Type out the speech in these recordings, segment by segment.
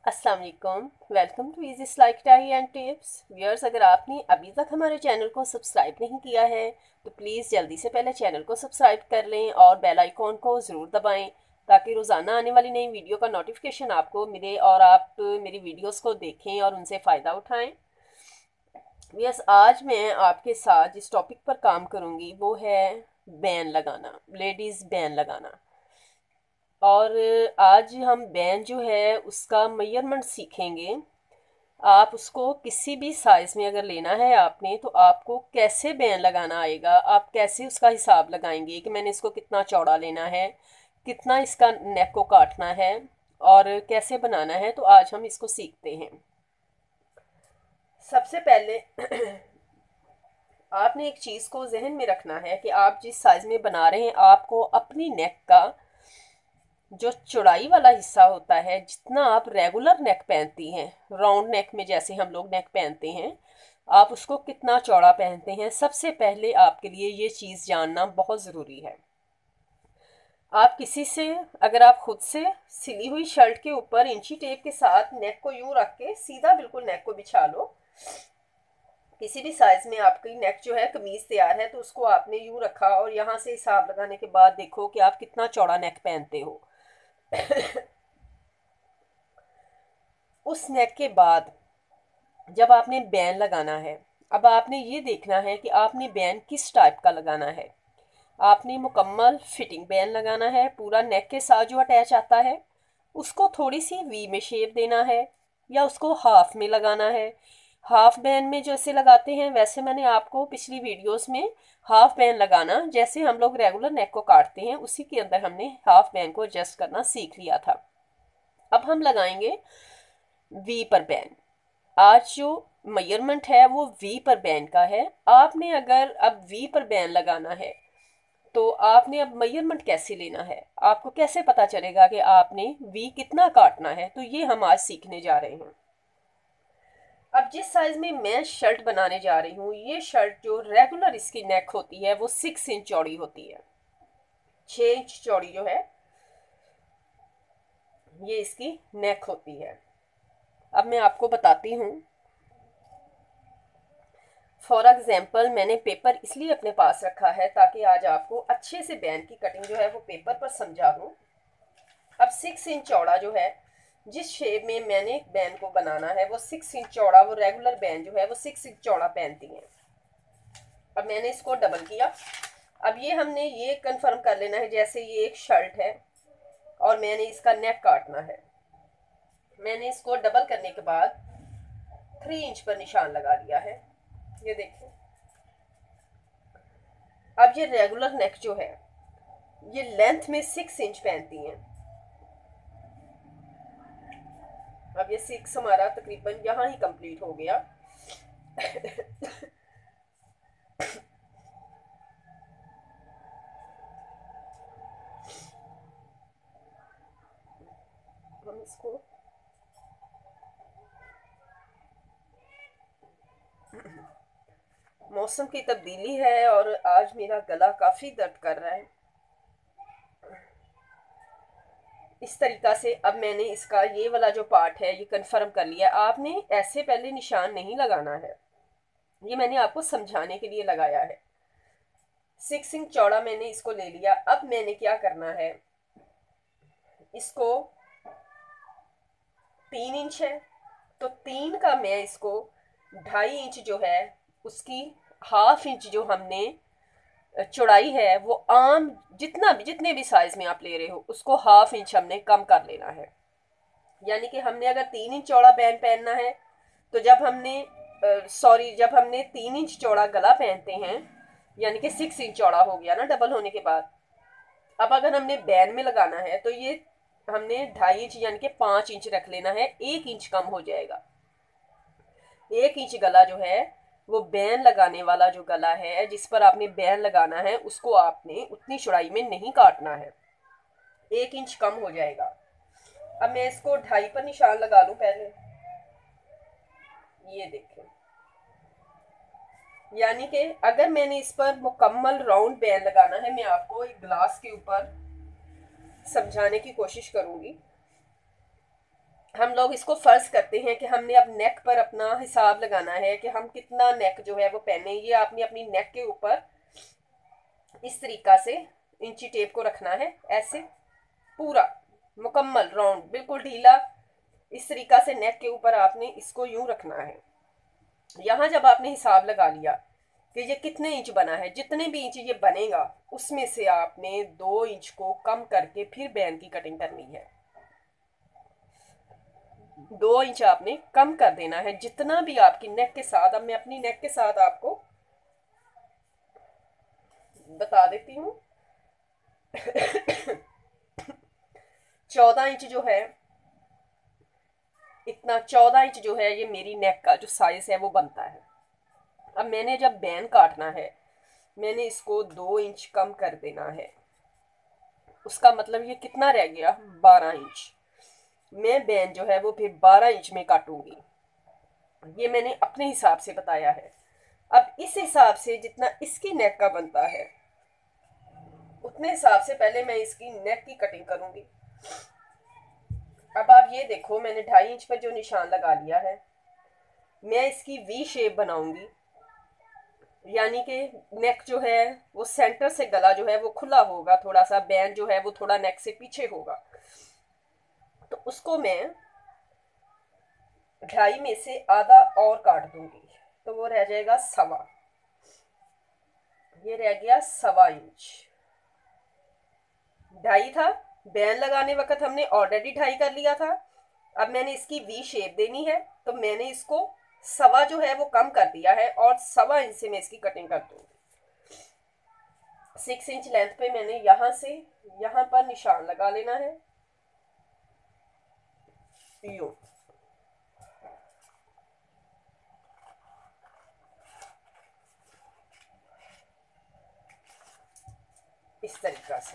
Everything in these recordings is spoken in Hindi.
अस्सलाम वालेकुम, welcome to easy lifestyle and tips viewers. अगर आपने अभी तक हमारे चैनल को सब्सक्राइब नहीं किया है तो प्लीज़ जल्दी से पहले चैनल को सब्सक्राइब कर लें और बेल आइकॉन को ज़रूर दबाएं ताकि रोज़ाना आने वाली नई वीडियो का नोटिफिकेशन आपको मिले और आप मेरी वीडियोस को देखें और उनसे फ़ायदा उठाएं। व्यूअर्स, आज मैं आपके साथ जिस टॉपिक पर काम करूँगी वो है बैन लगाना, लेडीज़ बैन लगाना। और आज हम बैन जो है उसका मेजरमेंट सीखेंगे। आप उसको किसी भी साइज़ में अगर लेना है आपने तो आपको कैसे बैन लगाना आएगा, आप कैसे उसका हिसाब लगाएंगे कि मैंने इसको कितना चौड़ा लेना है, कितना इसका नेक को काटना है और कैसे बनाना है। तो आज हम इसको सीखते हैं। सबसे पहले आपने एक चीज़ को जहन में रखना है कि आप जिस साइज़ में बना रहे हैं आपको अपनी नेक का जो चौड़ाई वाला हिस्सा होता है, जितना आप रेगुलर नेक पहनती हैं, राउंड नेक में जैसे हम लोग नेक पहनते हैं, आप उसको कितना चौड़ा पहनते हैं, सबसे पहले आपके लिए ये चीज़ जानना बहुत ज़रूरी है। आप किसी से, अगर आप खुद से सिली हुई शर्ट के ऊपर इंची टेप के साथ नेक को यूं रख के सीधा बिल्कुल नेक को बिछा लो, किसी भी साइज में आपकी नेक जो है कमीज तैयार है तो उसको आपने यूं रखा और यहाँ से हिसाब लगाने के बाद देखो कि आप कितना चौड़ा नेक पहनते हो। उस नेक के बाद जब आपने बैन लगाना है, अब आपने ये देखना है कि आपने बैन किस टाइप का लगाना है। आपने मुकम्मल फिटिंग बैन लगाना है, पूरा नेक के साथ जो अटैच आता है उसको थोड़ी सी वी में शेप देना है या उसको हाफ में लगाना है। हाफ बैन में जैसे लगाते हैं वैसे मैंने आपको पिछली वीडियोस में हाफ बैन लगाना, जैसे हम लोग रेगुलर नेक को काटते हैं उसी के अंदर हमने हाफ बैन को एडजस्ट करना सीख लिया था। अब हम लगाएंगे वी पर बैन। आज जो मेजरमेंट है वो वी पर बैन का है। आपने अगर अब वी पर बैन लगाना है तो आपने अब मेजरमेंट कैसे लेना है, आपको कैसे पता चलेगा कि आपने वी कितना काटना है, तो ये हम आज सीखने जा रहे हैं। अब जिस साइज में मैं शर्ट बनाने जा रही हूँ, ये शर्ट जो रेगुलर इसकी नेक होती है वो 6 इंच चौड़ी होती है। 6 इंच चौड़ी जो है ये इसकी नेक होती है। अब मैं आपको बताती हूँ। फॉर एग्जाम्पल मैंने पेपर इसलिए अपने पास रखा है ताकि आज आपको अच्छे से बैन की कटिंग जो है वो पेपर पर समझा दूँ। अब 6 इंच चौड़ा जो है, जिस शेप में मैंने बैन को बनाना है वो 6 इंच चौड़ा, वो रेगुलर बैन जो है वो 6 इंच चौड़ा पहनती हैं। अब मैंने इसको डबल किया। अब ये हमने ये कंफर्म कर लेना है, जैसे ये एक शर्ट है और मैंने इसका नेक काटना है। मैंने इसको डबल करने के बाद 3 इंच पर निशान लगा दिया है, ये देखिए। अब ये रेगुलर नेक जो है ये लेंथ में 6 इंच पहनती हैं। अब ये 6 हमारा तकरीबन यहाँ ही कंप्लीट हो गया। हम इसको मौसम की तब्दीली है और आज मेरा गला काफ़ी दर्द कर रहा है। इस तरीक़ा से अब मैंने इसका ये वाला जो पार्ट है ये कंफर्म कर लिया। आपने ऐसे पहले निशान नहीं लगाना है, ये मैंने आपको समझाने के लिए लगाया है। 6 इंच चौड़ा मैंने इसको ले लिया। अब मैंने क्या करना है, इसको 3 इंच है तो 3 का मैं इसको 2.5 इंच जो है उसकी हाफ इंच जो हमने चौड़ाई है वो आम जितने भी साइज में आप ले रहे हो उसको हाफ इंच हमने कम कर लेना है। यानी कि हमने अगर 3 इंच चौड़ा बैन पहनना है तो जब हमने 3 इंच चौड़ा गला पहनते हैं यानी कि 6 इंच चौड़ा हो गया ना डबल होने के बाद। अब अगर हमने बैन में लगाना है तो ये हमने 2.5 इंच यानी कि 5 इंच रख लेना है, 1 इंच कम हो जाएगा। 1 इंच गला जो है वो बैन लगाने वाला जो गला है जिस पर आपने बैन लगाना है उसको आपने उतनी चौड़ाई में नहीं काटना है, 1 इंच कम हो जाएगा। अब मैं इसको 2.5 पर निशान लगा लूं पहले, ये देखें। यानी कि अगर मैंने इस पर मुकम्मल राउंड बैन लगाना है, मैं आपको एक ग्लास के ऊपर समझाने की कोशिश करूंगी। हम लोग इसको फर्ज करते हैं कि हमने अब नेक पर अपना हिसाब लगाना है कि हम कितना नेक जो है वो पहने। ये आपने अपनी नेक के ऊपर इस तरीका से इंची टेप को रखना है, ऐसे पूरा मुकम्मल राउंड, बिल्कुल ढीला। इस तरीका से नेक के ऊपर आपने इसको यूं रखना है। यहाँ जब आपने हिसाब लगा लिया कि ये कितने इंच बना है, जितने भी इंच ये बनेगा उसमें से आपने 2 इंच को कम करके फिर बैन की कटिंग करनी है। 2 इंच आपने कम कर देना है जितना भी आपकी नेक के साथ। अब मैं अपनी नेक के साथ आपको बता देती हूँ। 14 इंच जो है, इतना 14 इंच जो है ये मेरी नेक का जो साइज है वो बनता है। अब मैंने जब बैन काटना है, मैंने इसको 2 इंच कम कर देना है। उसका मतलब ये कितना रह गया, 12 इंच। मैं बैन जो है वो फिर 12 इंच में काटूंगी। ये मैंने अपने हिसाब से बताया है। अब इस हिसाब से जितना इसकी नेक का बनता है उतने हिसाब से पहले मैं इसकी नेक की कटिंग करूंगी। अब आप ये देखो, मैंने 2.5 इंच पर जो निशान लगा लिया है, मैं इसकी वी शेप बनाऊंगी। यानी कि नेक जो है वो सेंटर से गला जो है वो खुला होगा, थोड़ा सा बैन जो है वो थोड़ा नेक से पीछे होगा। तो उसको मैं 2.5 में से आधा और काट दूंगी, तो वो रह जाएगा 1.25। ये रह गया 1.25 इंच। 2.5 था, बैन लगाने वक्त हमने ऑलरेडी 2.5 कर लिया था। अब मैंने इसकी वी शेप देनी है, तो मैंने इसको 1.25 जो है वो कम कर दिया है और 1.25 इंच से मैं इसकी कटिंग कर दूंगी। 6 इंच लेंथ पे मैंने यहां से यहां पर निशान लगा लेना है, यूं। इस तरीका से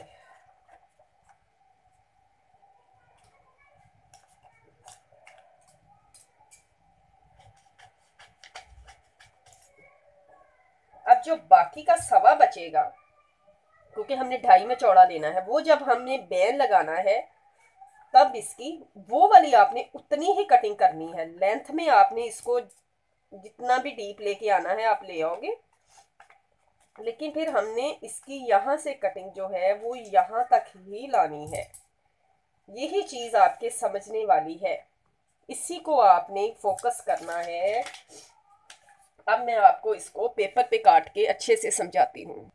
अब जो बाकी का 1.25 बचेगा, क्योंकि हमने 2.5 में चौड़ा लेना है, वो जब हमने बैन लगाना है तब इसकी वो वाली आपने उतनी ही कटिंग करनी है। लेंथ में आपने इसको जितना भी डीप लेके आना है आप ले आओगे, लेकिन फिर हमने इसकी यहाँ से कटिंग जो है वो यहाँ तक ही लानी है। यही चीज आपके समझने वाली है, इसी को आपने फोकस करना है। अब मैं आपको इसको पेपर पे काट के अच्छे से समझाती हूँ।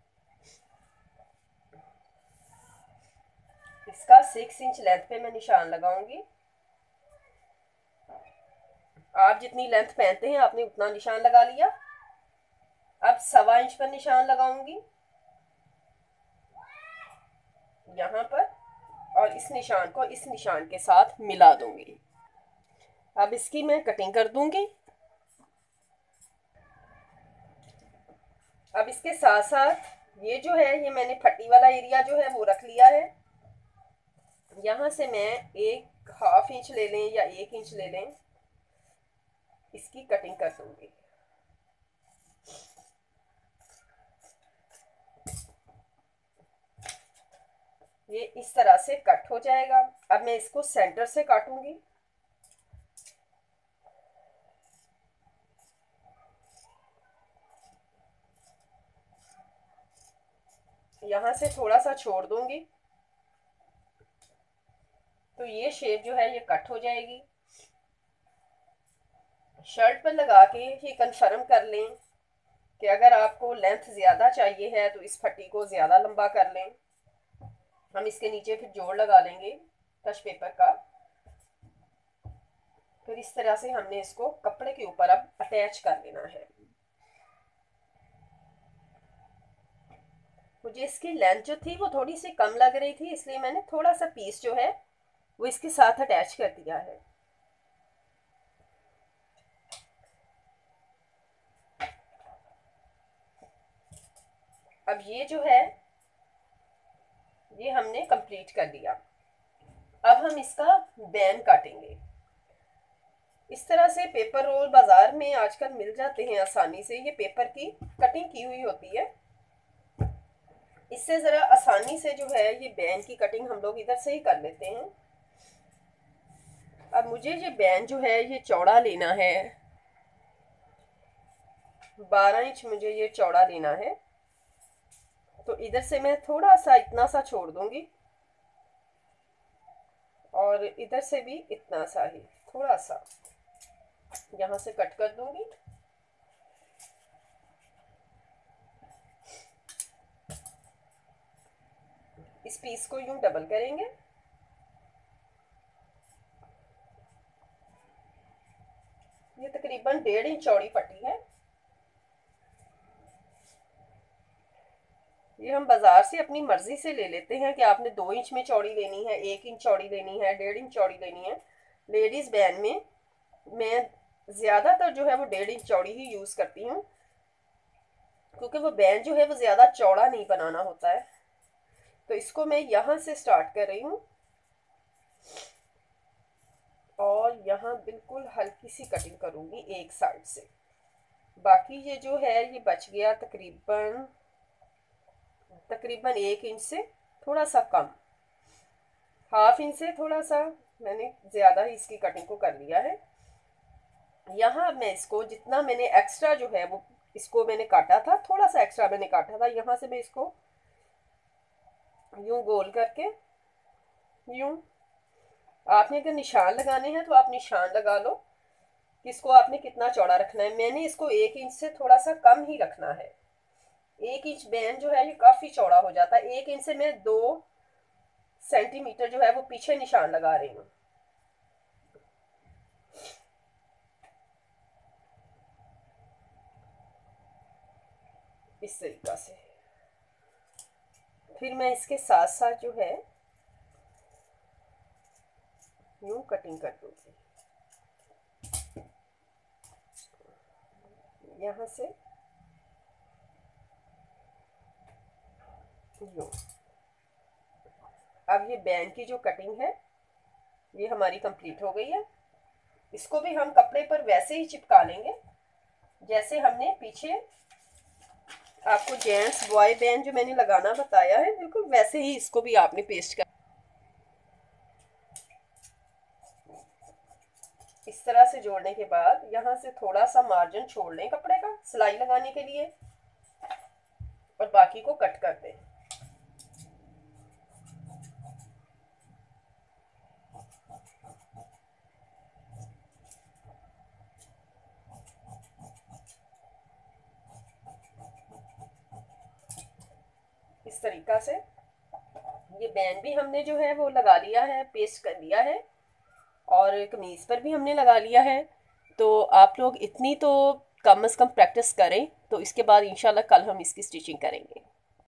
इसका 6 इंच लेंथ पे मैं निशान लगाऊंगी। आप जितनी लेंथ पहनते हैं आपने उतना निशान लगा लिया। अब 1.25 इंच पर निशान लगाऊंगी यहाँ पर, और इस निशान को इस निशान के साथ मिला दूंगी। अब इसकी मैं कटिंग कर दूंगी। अब इसके साथ साथ ये जो है, ये मैंने फट्टी वाला एरिया जो है वो रख लिया है। यहाँ से मैं 1/2 इंच ले लें या 1 इंच ले लें, इसकी कटिंग कर दूंगी। ये इस तरह से कट हो जाएगा। अब मैं इसको सेंटर से काटूंगी। यहाँ से थोड़ा सा छोड़ दूंगी, तो ये शेप जो है ये कट हो जाएगी। शर्ट पर लगा के ये कंफर्म कर लें कि अगर आपको लेंथ ज़्यादा चाहिए है तो इस फट्टी को ज़्यादा लंबा कर लें। हम इसके नीचे फिर जोड़ लगा लेंगे कश पेपर का। फिर इस तरह से हमने इसको कपड़े के ऊपर अब अटैच कर लेना है। मुझे इसकी लेंथ जो थी वो थोड़ी सी कम लग रही थी, इसलिए मैंने थोड़ा सा पीस जो है वो इसके साथ अटैच कर दिया है। अब ये जो है ये हमने कंप्लीट कर दिया। अब हम इसका बैन काटेंगे। इस तरह से पेपर रोल बाजार में आजकल मिल जाते हैं आसानी से। ये पेपर की कटिंग की हुई होती है। इससे ज़रा आसानी से जो है ये बैन की कटिंग हम लोग इधर से ही कर लेते हैं। अब मुझे ये बैन जो है ये चौड़ा लेना है, 12 इंच मुझे ये चौड़ा लेना है। तो इधर से मैं थोड़ा सा इतना सा छोड़ दूंगी और इधर से भी इतना सा ही थोड़ा सा यहाँ से कट कर दूंगी। इस पीस को यूं डबल करेंगे। ये तकरीबन 1.5 इंच चौड़ी पट्टी है। ये हम बाजार से अपनी मर्जी से ले लेते हैं कि आपने 2 इंच में चौड़ी लेनी है, 1 इंच चौड़ी लेनी है, 1.5 इंच चौड़ी लेनी है। लेडीज बैन में मैं ज्यादातर जो है वो 1.5 इंच चौड़ी ही यूज करती हूँ, क्योंकि वो बैन जो है वो ज्यादा चौड़ा नहीं बनाना होता है। तो इसको मैं यहाँ से स्टार्ट कर रही हूँ और यहाँ बिल्कुल हल्की सी कटिंग करूँगी एक साइड से। बाकी ये जो है ये बच गया तकरीबन 1 इंच से थोड़ा सा कम, ½ इंच से थोड़ा सा मैंने ज़्यादा ही इसकी कटिंग को कर लिया है। यहाँ मैं इसको जितना मैंने एक्स्ट्रा जो है वो इसको मैंने काटा था, थोड़ा सा एक्स्ट्रा मैंने काटा था, यहाँ से मैं इसको यूं गोल करके यूं, आपने अगर निशान लगाने हैं तो आप निशान लगा लो कि इसको आपने कितना चौड़ा रखना है। मैंने इसको 1 इंच से थोड़ा सा कम ही रखना है। 1 इंच बैन जो है ये काफी चौड़ा हो जाता है। 1 इंच से मैं 2 सेंटीमीटर जो है वो पीछे निशान लगा रही हूँ। इस तरीका से फिर मैं इसके साथ साथ जो है यूं कटिंग कर दूंगी, यहाँ से यूं। अब ये बैन की जो कटिंग है ये हमारी कंप्लीट हो गई है। इसको भी हम कपड़े पर वैसे ही चिपका लेंगे जैसे हमने पीछे आपको जेंट्स बॉय बैन जो मैंने लगाना बताया है, बिल्कुल वैसे ही इसको भी आपने पेस्ट कर। इस तरह से जोड़ने के बाद यहाँ से थोड़ा सा मार्जिन छोड़ लें कपड़े का सिलाई लगाने के लिए और बाकी को कट कर दें। इस तरीका से ये बैन भी हमने जो है वो लगा लिया है, पेस्ट कर लिया है और कमीज पर भी हमने लगा लिया है। तो आप लोग इतनी तो कम से कम प्रैक्टिस करें, तो इसके बाद इंशाल्लाह कल हम इसकी स्टिचिंग करेंगे।